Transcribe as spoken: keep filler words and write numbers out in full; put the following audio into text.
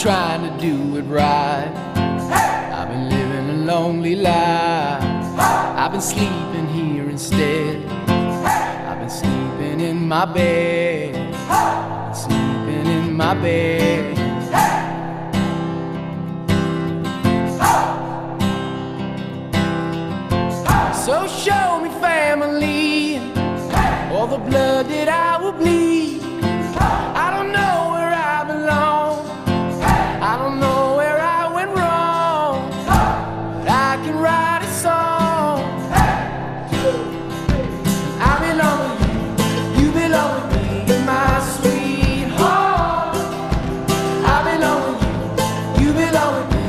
trying to do it right. I've been living a lonely life. I've been sleeping here instead. I've been sleeping in my bed. I've been sleeping in my bed. So show me family, all the blood that I will bleed. I don't know where I belong. I don't know where I went wrong. But I can write a song. I belong with you, you belong with me, my sweetheart. I belong with you, you belong with me.